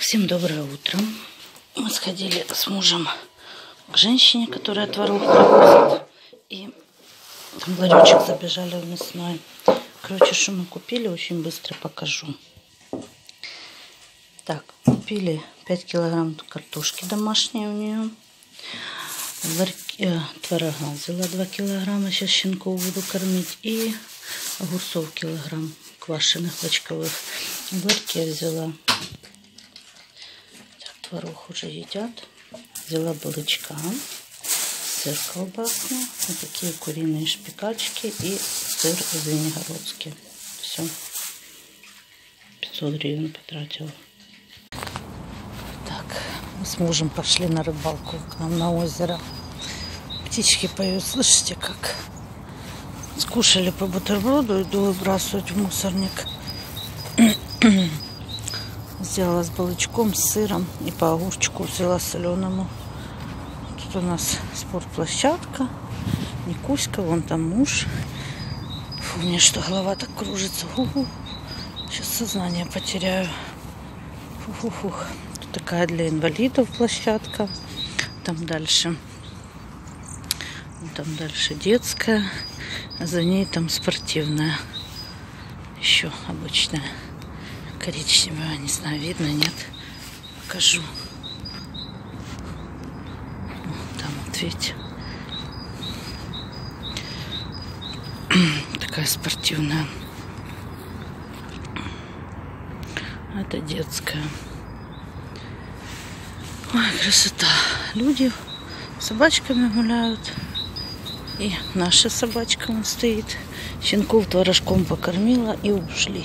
Всем доброе утро. Мы сходили с мужем к женщине, которая творог привозит. И там ларечек забежали в мясной. Короче, что мы купили, очень быстро покажу. Так, купили 5 килограмм картошки домашней у нее. Творога взяла 2 килограмма, сейчас щенков буду кормить. И огурцов килограмм квашеных бочковых. В ларьке взяла. Творог уже едят. Взяла балычка, сыр колбасный, вот такие куриные шпикачки и сыр звенигородский. Все. 500 гривен потратила. Так, мы с мужем пошли на рыбалку к нам на озеро. Птички поют, слышите, как? Скушали по бутерброду, иду выбрасывать в мусорник. Сделала с балычком, с сыром и по огурчику взяла соленому. Тут у нас спортплощадка. Никуська, вон там муж. Фу, у меня что, голова так кружится. Фу-фу. Сейчас сознание потеряю. Фу-фу-фу. Тут такая для инвалидов площадка. Там дальше детская. А за ней там спортивная. Еще обычная. Коричневая, не знаю, видно, нет. Покажу. Там вот, видите. Такая спортивная. Это детская. Ой, красота. Люди с собачками гуляют. И наша собачка вон стоит. Щенков творожком покормила и ушли.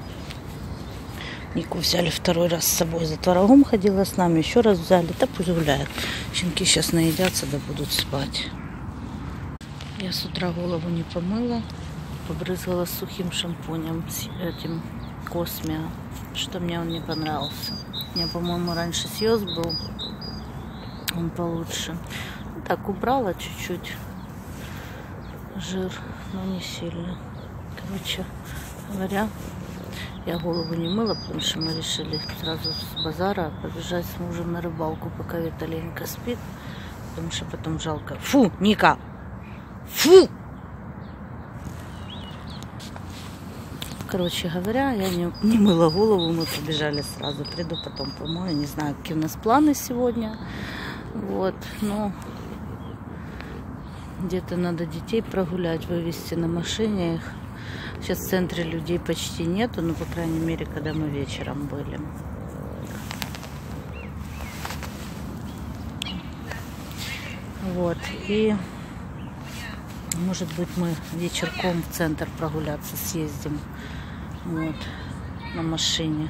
Нику взяли второй раз с собой, за творогом ходила с нами, еще раз взяли, да пусть гуляют. Щенки сейчас наедятся, да будут спать. Я с утра голову не помыла, побрызгала сухим шампунем, с этим Космиа, что мне он не понравился. У меня, по-моему, раньше Сьюз был, он получше. Так, убрала чуть-чуть жир, но не сильно. Короче говоря, я голову не мыла, потому что мы решили сразу с базара побежать с мужем на рыбалку, пока Виталенька спит. Потому что потом жалко. Фу, Ника! Фу! Короче говоря, я не мыла голову, мы побежали сразу. Приду потом помою. Не знаю, какие у нас планы сегодня. Вот, но где-то надо детей прогулять, вывести на машине их. Сейчас в центре людей почти нету, но, по крайней мере, когда мы вечером были. Вот. И, может быть, мы вечерком в центр прогуляться съездим. Вот. На машине.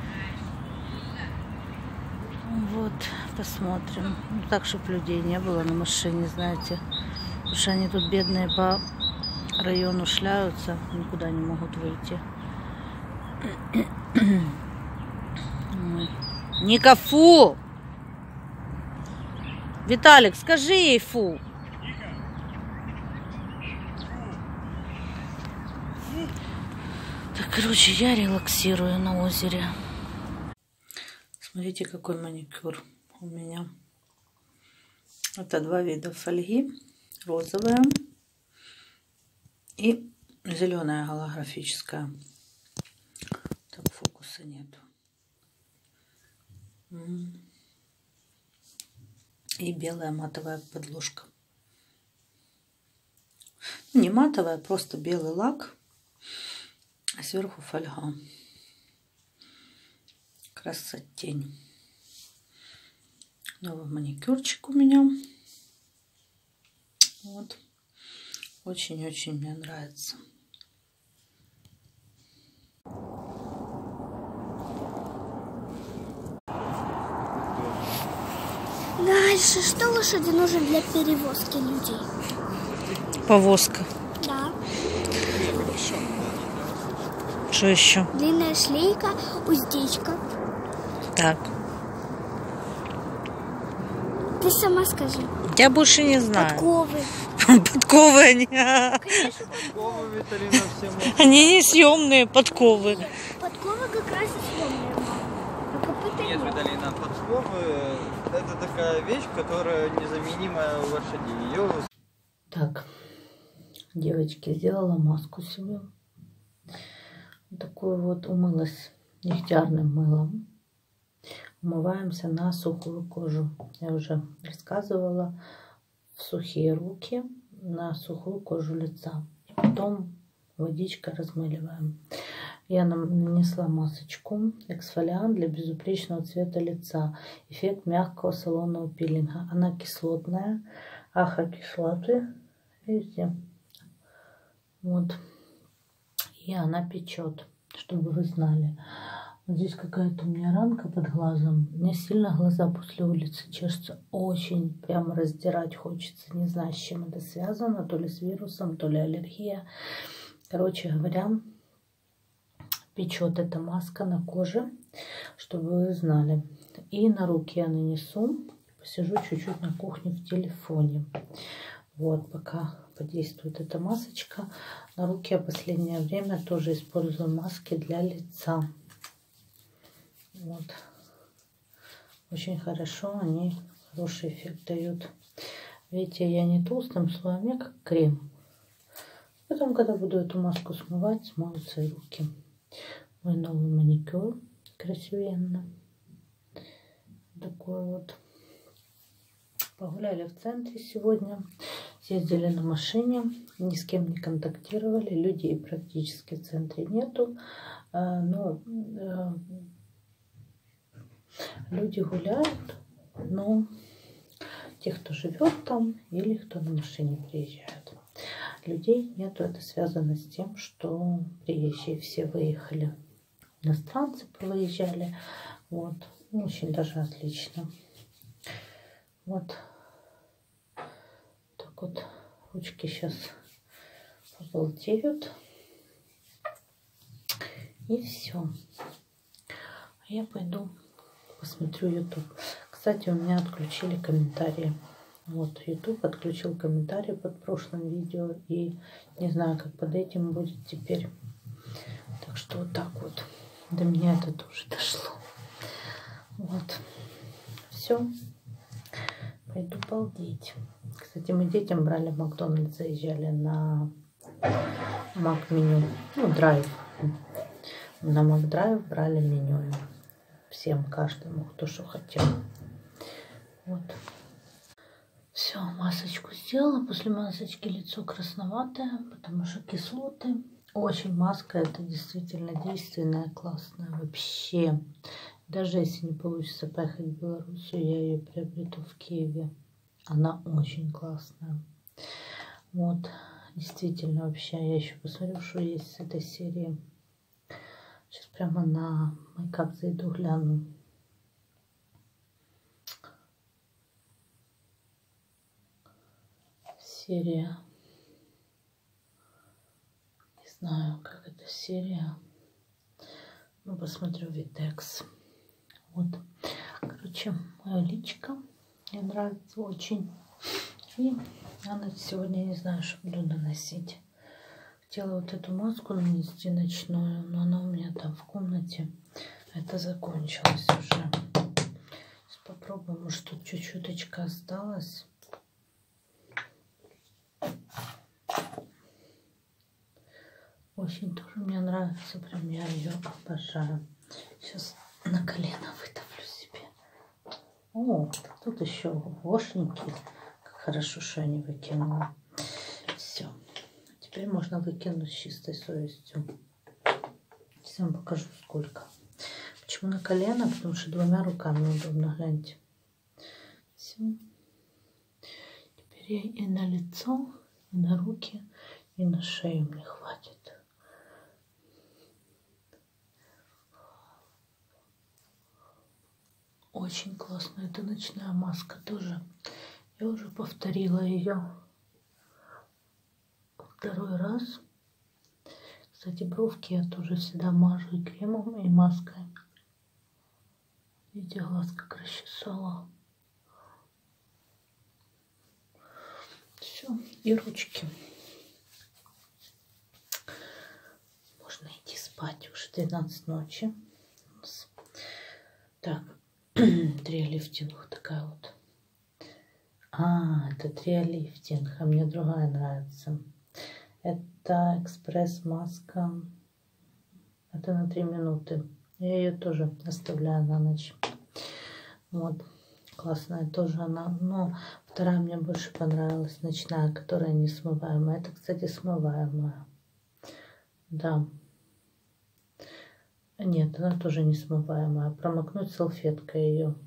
Вот. Посмотрим. Ну, так, чтобы людей не было на машине, знаете. Потому что они тут бедные по району шляются, никуда не могут выйти. Ника, фу! Виталик, скажи ей фу! Так, короче, я релаксирую на озере. Смотрите, какой маникюр у меня. Это 2 вида фольги. Розовая и зеленая голографическая. Так, фокуса нету. И белая матовая подложка. Не матовая, просто белый лак. А сверху фольга. Красотень. Новый маникюрчик у меня. Вот. Очень-очень мне нравится. Дальше, что лошади нужен для перевозки людей? Повозка. Да. Что еще? Длинная шлейка, уздечка. Так. Ты сама скажи. Я больше не знаю. Подковы. Подковы они. Конечно, Подковы, Виталина, все. Они не съемные подковы. подковы как раз и съемные. Только Нет, Виталина, подковы – это такая вещь, которая незаменимая у лошадей. Ее... Так, девочки, сделала маску себе. Такую вот умылась дегтярным мылом. Умываемся на сухую кожу. Я уже рассказывала, в сухие руки на сухую кожу лица. И потом водичкой размыливаем. Я нанесла масочку эксфолиант для безупречного цвета лица. Эффект мягкого салонного пилинга. Она кислотная. Ахокислоты. Видите? Вот. И она печет, чтобы вы знали. Вот здесь какая-то у меня ранка под глазом. Мне сильно глаза после улицы чешутся. Очень прямо раздирать хочется. Не знаю, с чем это связано. То ли с вирусом, то ли аллергия. Короче говоря, печет эта маска на коже, чтобы вы знали. И на руки я нанесу. Посижу чуть-чуть на кухне в телефоне. Вот, пока подействует эта масочка. На руки я в последнее время тоже использую маски для лица. Вот. Очень хорошо, они хороший эффект дают. Видите, я не толстым слоем, я как крем. Потом, когда буду эту маску смывать, смоются и руки. Мой новый маникюр. Красивенно. Такой вот. Погуляли в центре сегодня. Съездили на машине. Ни с кем не контактировали. Людей практически в центре нету. Но люди гуляют. Но те, кто живет там, или кто на машине приезжает. Людей нету. Это связано с тем, что приезжие все выехали. Иностранцы повыезжали. Вот. Очень даже отлично. Вот. Так вот. Ручки сейчас пожелтеют. И все. А я пойду посмотрю YouTube. Кстати, у меня отключили комментарии. Вот, YouTube отключил комментарии под прошлым видео. И не знаю, как под этим будет теперь. Так что вот так вот. До меня это тоже дошло. Вот. Все. Пойду балдеть. Кстати, мы детям брали в Макдональдс, заезжали на Мак-меню. Ну, драйв. На Макдрайв брали меню. Всем, каждому, кто что хотел. Вот. Все, масочку сделала. После масочки лицо красноватое, потому что кислоты. Очень маска, это действительно действенная, классная. Вообще. Даже если не получится поехать в Белоруссию, я ее приобрету в Киеве. Она очень классная. Вот. Действительно, вообще. Я еще посмотрю, что есть с этой серии. Сейчас прямо на мейкап зайду, гляну. Серия. Не знаю, как эта серия. Ну, посмотрю Витекс. Вот. Короче, моя личка. Мне нравится очень. И я сегодня не знаю, что буду наносить. Хотела вот эту маску нанести ночную, но она у меня там в комнате. Это закончилось уже. Сейчас попробуем, может тут чуть-чуточка осталось. Очень тоже мне нравится, прям я ее обожаю. Сейчас на колено выдавлю себе. О, тут еще вошники. Как хорошо, что я не выкинула. Все. Теперь можно выкинуть с чистой совестью. Сейчас вам покажу сколько. Почему на колено? Потому что двумя руками удобно, гляньте. Все. Теперь я и на лицо, и на руки, и на шею мне хватит. Очень классная эта ночная маска тоже. Я уже повторила ее второй раз. Кстати, бровки я тоже всегда мажу и кремом, и маской. Видите, глаз как расчесала. Все, и ручки. Можно идти спать. Уже 12 ночи. Так, триолифтинг такая вот. А, это триолифтинг, а мне другая нравится. Это экспресс-маска. Это на 3 минуты. Я ее тоже оставляю на ночь. Вот. Классная тоже она. Но вторая мне больше понравилась. Ночная, которая не смываемая. Это, кстати, смываемая. Да. Нет, она тоже не смываемая. Промокнуть салфеткой ее.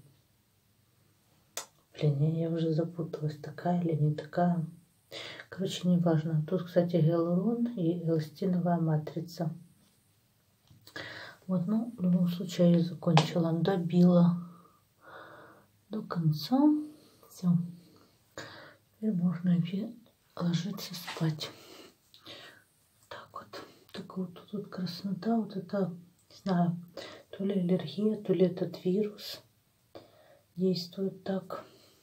Блин, я уже запуталась. Такая или не такая. Короче, не важно. Тут, кстати, гиалурон и эластиновая матрица. Вот, ну, в любом случае я ее закончила. Добила до конца. Все. Теперь можно ложиться спать. Так вот. Такая вот тут красота. Вот это, не знаю, то ли аллергия, то ли этот вирус действует так.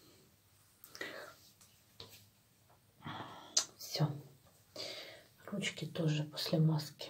Все. Ручки тоже после маски.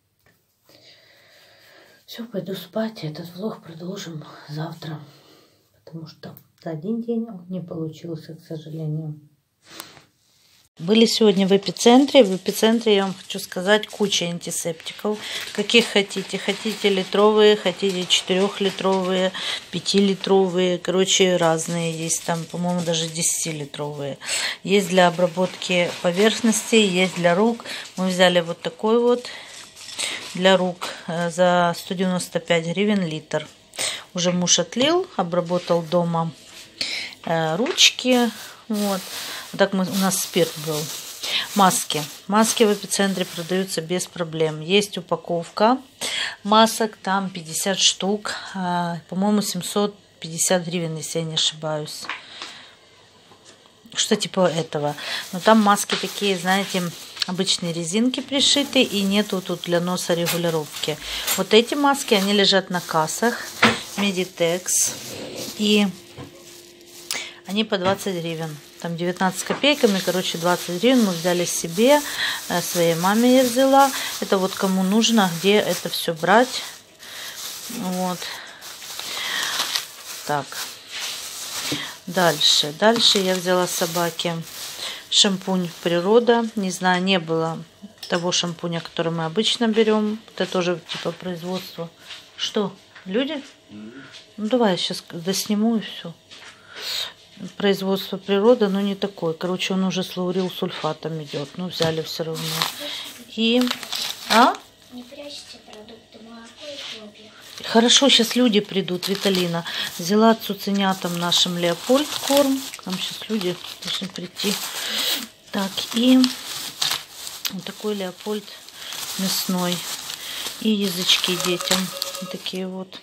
Все, пойду спать. Этот влог продолжим завтра. Потому что за один день он не получился, к сожалению. Были сегодня в эпицентре. В эпицентре, я вам хочу сказать, куча антисептиков. Каких хотите. Хотите литровые, хотите 4-литровые, 5-литровые. Короче, разные есть. Там, по-моему, даже 10-литровые. Есть для обработки поверхностей, есть для рук. Мы взяли вот такой вот для рук за 195 гривен литр. Уже муж отлил, обработал дома ручки. Вот. Так у нас спирт был. Маски. Маски в эпицентре продаются без проблем. Есть упаковка масок, там 50 штук. По-моему, 750 гривен, если я не ошибаюсь. Что типа этого. Но там маски такие, знаете, обычные резинки пришиты, и нету тут для носа регулировки. Вот эти маски, они лежат на кассах. Meditex. И они по 20 гривен. Там 19 копейками, короче, 20 гривен мы взяли себе. Своей маме я взяла. Это вот кому нужно, где это все брать. Вот. Так. Дальше я взяла собаке шампунь «Природа». Не знаю, не было того шампуня, который мы обычно берем. Это тоже типа производство. Что, люди? Ну давай я сейчас досниму и все. Производство «Природа», но не такой. Короче, он уже с лаурилсульфатом идет. Ну, взяли все равно. И... Не прячьте продукты, молоко и хлопья. Хорошо, сейчас люди придут, Виталина. Взяла цуценятам нашим Леопольд корм. К нам сейчас люди должны прийти. Так, и вот такой Леопольд мясной. И язычки детям. Вот такие вот.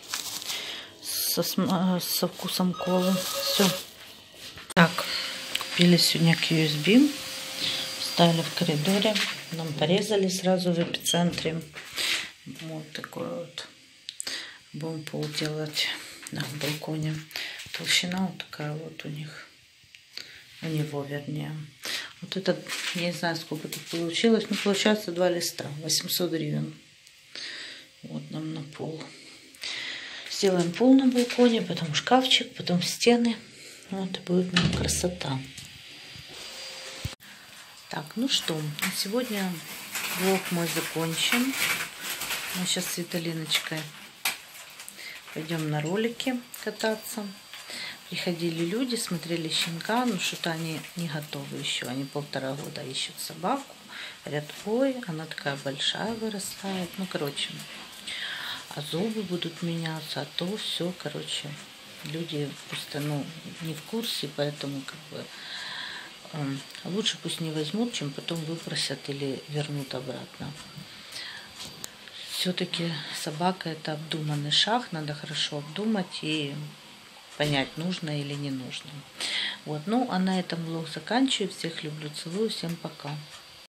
Со вкусом колы. Все. Так, купили сегодня USB. Ставили в коридоре. Нам порезали сразу в эпицентре. Вот такой вот. Будем пол делать на балконе. Толщина вот такая вот у них. У него, вернее. Вот это, я не знаю, сколько тут получилось. Но получается 2 листа. 800 гривен. Вот нам на пол. Сделаем пол на балконе, потом шкафчик, потом стены. Вот и будет нам красота. Так, ну что, на сегодня влог мой закончен. Мы сейчас с Виталиночкой пойдем на ролики кататься. Приходили люди, смотрели щенка, но что-то они не готовы еще. Они 1,5 года ищут собаку. Говорят, ой, она такая большая вырастает. Ну, короче, а зубы будут меняться, а то все, короче. Люди просто, ну, не в курсе, поэтому как бы лучше пусть не возьмут, чем потом выпросят или вернут обратно. Все-таки собака — это обдуманный шаг, надо хорошо обдумать и понять, нужно или не нужно. Вот, ну, а на этом влог заканчиваю. Всех люблю, целую, всем пока.